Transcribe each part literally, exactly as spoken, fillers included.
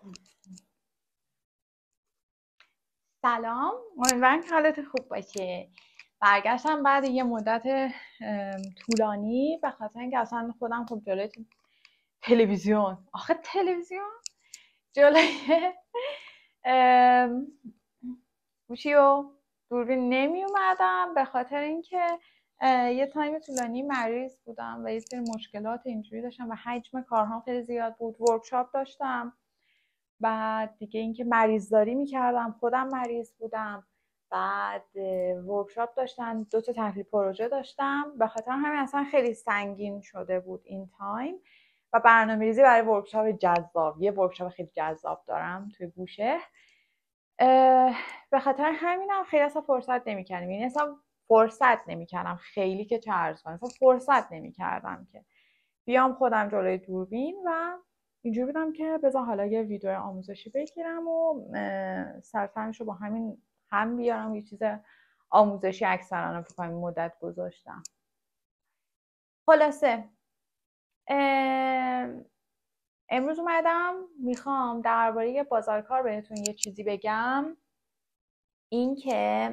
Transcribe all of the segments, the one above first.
سلام، امیدوارم که حالت خوب باشه. برگشتم بعد یه مدت طولانی به خاطر اینکه اصلا خودم خب جلوی تلویزیون آخه تلویزیون جلوی گوشی و دوربین نمی اومدم به خاطر اینکه یه تایم طولانی مریض بودم و یه سری مشکلات اینجوری داشتم و حجم کارهام خیلی زیاد بود. ورکشاپ داشتم، بعد دیگه اینکه مریضداری میکردم، خودم مریض بودم، بعد ورکشاپ داشتن، دو تا تحویل پروژه داشتم، به خاطر همین اصلا خیلی سنگین شده بود این تایم و برنامه‌ریزی برای ورکشاپ جذاب، یه ورکشاپ خیلی جذاب دارم توی بوشهر. به خاطر همینم خیلی اصلا فرصت نمی‌کردم، یعنی اصلا فرصت نمی‌کردم خیلی که چه عرض کنم، اصلا فرصت نمی‌کردم که بیام خودم جلوی دوربین و اینجوری بودم که بذار حالا یه ویدیو آموزشی بگیرم و سرفهمش رو با همین هم بیارم، یه چیز آموزشی اکثرا فکر کنم مدت گذاشتم. خلاصه امروز اومدم میخوام درباره بازارکار بهتون یه چیزی بگم. این که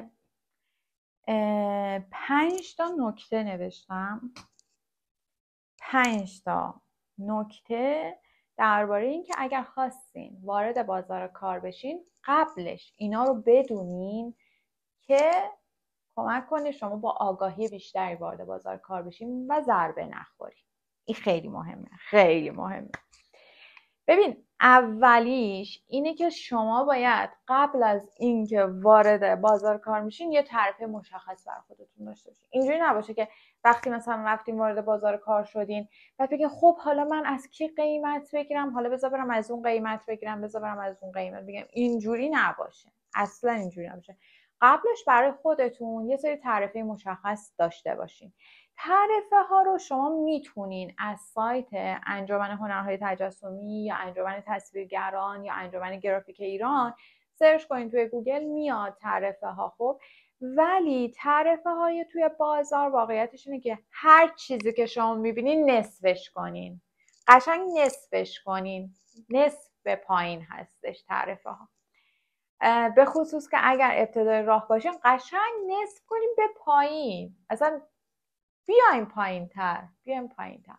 پنج تا نکته نوشتم، پنج تا نکته درباره این که اگر خواستین وارد بازار کار بشین قبلش اینا رو بدونین که کمک کنه شما با آگاهی بیشتری وارد بازار کار بشین و ضربه نخورین. این خیلی مهمه، خیلی مهمه. ببین، اولیش اینه که شما باید قبل از اینکه وارد بازار کار میشین یه تعریف مشخص بر خودتون داشته باشین. اینجوری نباشه که وقتی مثلا رفتین وارد بازار کار شدین بعد بگین خب حالا من از کی قیمت بگیرم، حالا بذار برم از اون قیمت بگیرم، بذار برم از اون قیمت بگیرم. اینجوری نباشه، اصلا اینجوری نباشه. قبلش برای خودتون یه سری تعریف مشخص داشته باشین. تعرفه ها رو شما میتونین از سایت انجمن هنرهای تجسمی یا انجمن تصویرگران یا انجمن گرافیک ایران سرچ کنین، توی گوگل میاد تعرفه ها. خب ولی تعرفه های توی بازار واقعیتش اینه که هر چیزی که شما میبینین نصفش کنین، قشنگ نصفش کنین، نصف به پایین هستش تعرفه ها. به خصوص که اگر ابتدای راه باشین قشنگ نصف کنین به پایین، اصلا بیایم پایین تر، بیایم پایین تر.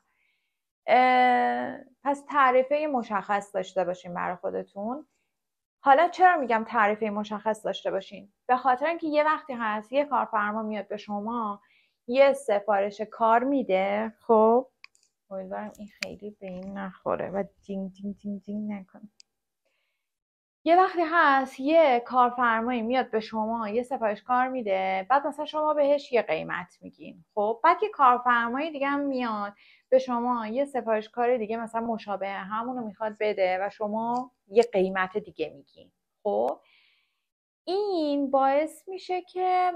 پس تعریفه مشخص داشته باشین برای خودتون. حالا چرا میگم تعریفه مشخص داشته باشین؟ به خاطر اینکه یه وقتی هست یه کارفرما میاد به شما یه سفارش کار میده. خب امیدوارم این خیلی به این نخوره و دینگ دینگ دینگ دینگ نکنه. یه وقتی هست یه کارفرمایی میاد به شما یه سفارش کار میده، بعد مثلا شما بهش یه قیمت میگین. خب بعد یه کارفرمایی دیگه هم میاد به شما یه سفارش کار دیگه مثلا مشابه همونو میخواد بده و شما یه قیمت دیگه میگین. خب این باعث میشه که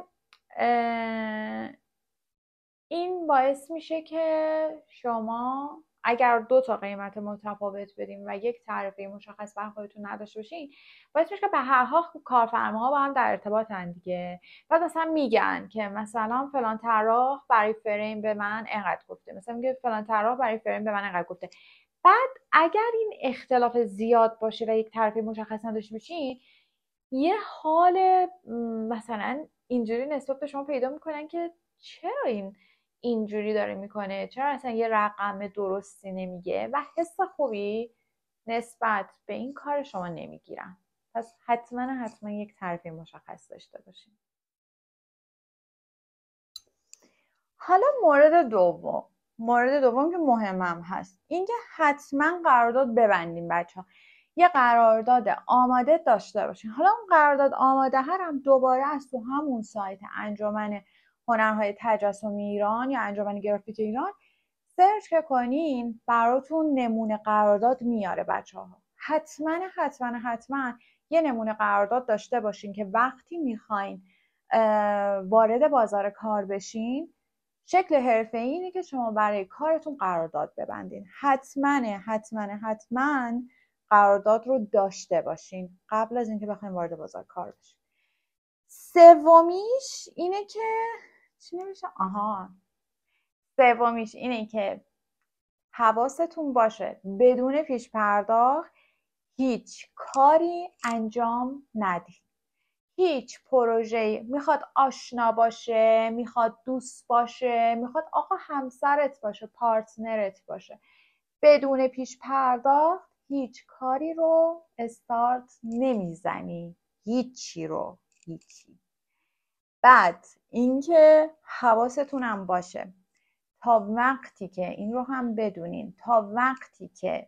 این باعث میشه که شما اگر دو تا قیمت متفاوت بدیم و یک تعرفه مشخص بر خودتون نداشته باشین، باعث میشه که به هر حال کارفرماها با هم در ارتباطن دیگه. بعد مثلا میگن که مثلا فلان طراح برای فریم به من اینقدر گفته، مثلا میگه فلان طراح برای فریم به من اینقدر گفته. بعد اگر این اختلاف زیاد باشه و یک تعرفه مشخص نداشته باشین، یه حال مثلا اینجوری نسبت به شما پیدا میکنن که چرا این اینجوری داره میکنه، چرا اصلا یه رقم درستی نمیگه و حس خوبی نسبت به این کار شما نمیگیرن. پس حتما حتما یک تعریف مشخص داشته باشین. حالا مورد دوم، مورد دوم که مهمم هست، اینکه حتما قرارداد ببندین بچه‌ها. یه قرارداد آماده داشته باشین. حالا اون قرارداد آماده هم دوباره از تو همون سایت انجمن هنرهای تجسمی ایران یا انجمن گرافیک ایران سرچ که کنین براتون نمونه قرارداد میاره بچه‌ها. حتما حتما حتما یه نمونه قرارداد داشته باشین که وقتی میخواین وارد بازار کار بشین شکل حرفه‌ای اینه که شما برای کارتون قرارداد ببندین. حتما حتما حتما قرارداد رو داشته باشین قبل از اینکه بخواین وارد بازار کار بشین. سومیش اینه که چی نمیشه؟ آها سومیش اینه که حواستون باشه بدون پیش پرداخت هیچ کاری انجام ندید. هیچ پروژه‌ای میخواد آشنا باشه، میخواد دوست باشه، میخواد آقا همسرت باشه، پارتنرت باشه، بدون پیش پرداخت هیچ کاری رو استارت نمیزنی. هیچی رو هیچی. بعد اینکه حواستونم باشه تا وقتی که این رو هم بدونین، تا وقتی که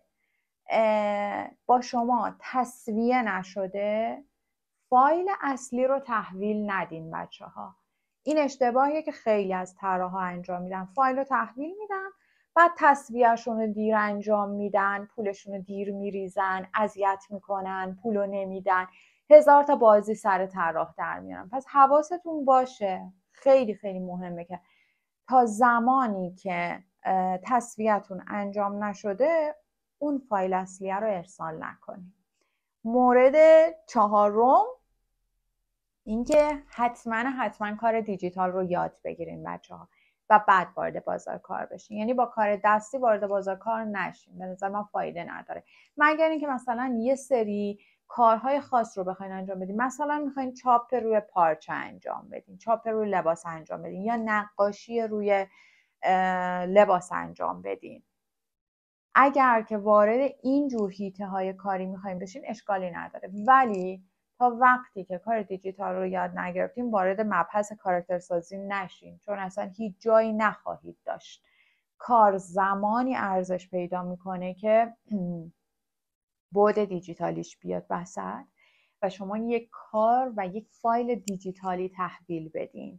با شما تسویه نشده فایل اصلی رو تحویل ندین بچه ها. این اشتباهیه که خیلی از طراحا انجام میدن. فایل رو تحویل میدن، بعد تسویهشون رو دیر انجام میدن، پولشون رو دیر میریزن، اذیت میکنن، پول رو نمیدن، هزار تا بازی سر طراح در میارن. پس حواستون باشه، خیلی خیلی مهمه که تا زمانی که تسویه‌تون انجام نشده اون فایل اصلیه رو ارسال نکنید. مورد چهارم اینکه حتما حتما کار دیجیتال رو یاد بگیرین بچه ها و بعد وارد بازار کار بشین. یعنی با کار دستی وارد بازار کار نشین، به نظر من فایده نداره، مگر اینکه مثلا یه سری کارهای خاص رو بخواین انجام بدین. مثلا میخواین چاپ روی پارچه انجام بدین، چاپ روی لباس انجام بدین، یا نقاشی روی لباس انجام بدین. اگر که وارد این جور حیطه های کاری میخوایم بشین اشکالی نداره، ولی تا وقتی که کار دیجیتال رو یاد نگرفتیم وارد مبحث کاراکتر سازی نشین، چون اصلا هیچ جایی نخواهید داشت. کار زمانی ارزش پیدا میکنه که بعد دیجیتالیش بیاد وسط و شما یک کار و یک فایل دیجیتالی تحویل بدین.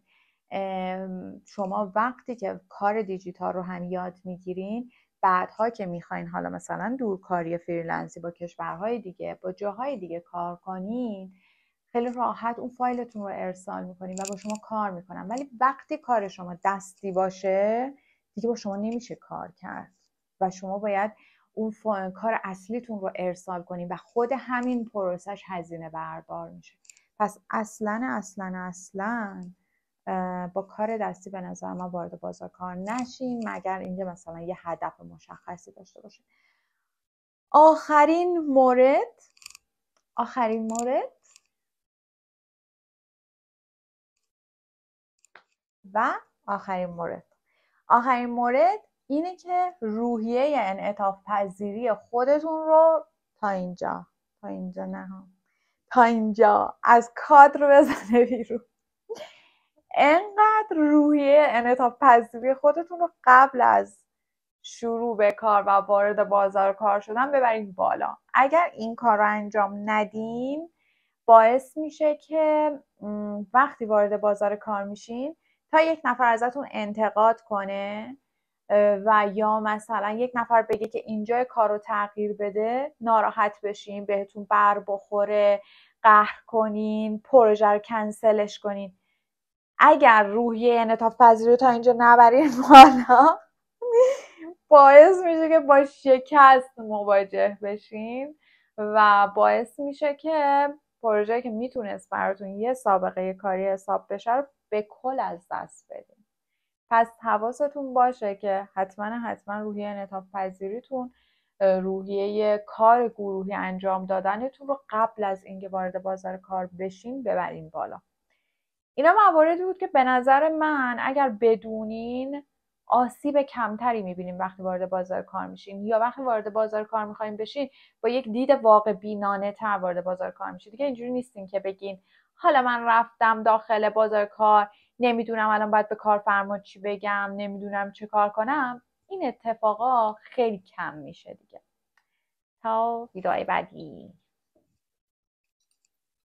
شما وقتی که کار دیجیتال رو هم یاد میگیرین، بعدها که میخواین حالا مثلا دورکاری فریلنسی با کشورهای دیگه، با جاهای دیگه کار کنین، خیلی راحت اون فایلتون رو ارسال میکنین و با شما کار میکنن. ولی وقتی کار شما دستی باشه دیگه با شما نمیشه کار کرد و شما باید اون کار اصلیتون رو ارسال کنین و خود همین پروسش هزینه بردار میشه. پس اصلا اصلا اصلا با کار دستی به نظر من وارد بازار کار نشین، مگر اینکه مثلا یه هدف مشخصی داشته باشین. آخرین مورد آخرین مورد و آخرین مورد آخرین مورد اینه که روحیه انعطاف پذیری خودتون رو تا اینجا تا اینجا نه تا اینجا از کادر بزنه بیرون. انقدر روحیه انعطاف پذیری خودتون رو قبل از شروع به کار و وارد بازار کار شدن ببرید بالا. اگر این کار رو انجام ندین باعث میشه که وقتی وارد بازار کار میشین تا یک نفر ازتون انتقاد کنه و یا مثلا یک نفر بگه که اینجای کار رو تغییر بده ناراحت بشین، بهتون بر بخوره، قهر کنین، پروژه رو کنسلش کنین. اگر روحیه انعطاف پذیری رو تا اینجا نبرین بالا باعث میشه که با شکست مواجه بشین و باعث میشه که پروژه‌ای که میتونست براتون یه سابقه کاری حساب بشه رو به کل از دست بدین. پس حواستون باشه که حتما حتما روحیه انعطاف پذیریتون، روحیه کار گروهی انجام دادنتون رو قبل از اینکه وارد بازار کار بشین ببرین بالا. اینا مواردی بود که به نظر من اگر بدونین آسیب کمتری میبینیم وقتی وارد بازار کار میشین، یا وقتی وارد بازار کار میخوایم بشین با یک دید واقع بینانه تر وارد بازار کار میشین. دیگه اینجوری نیستین که بگین حالا من رفتم داخل بازار کار نمیدونم الان باید به کارفرما چی بگم، نمیدونم چه کار کنم. این اتفاقا خیلی کم میشه دیگه. تا ویدئوی بعدی.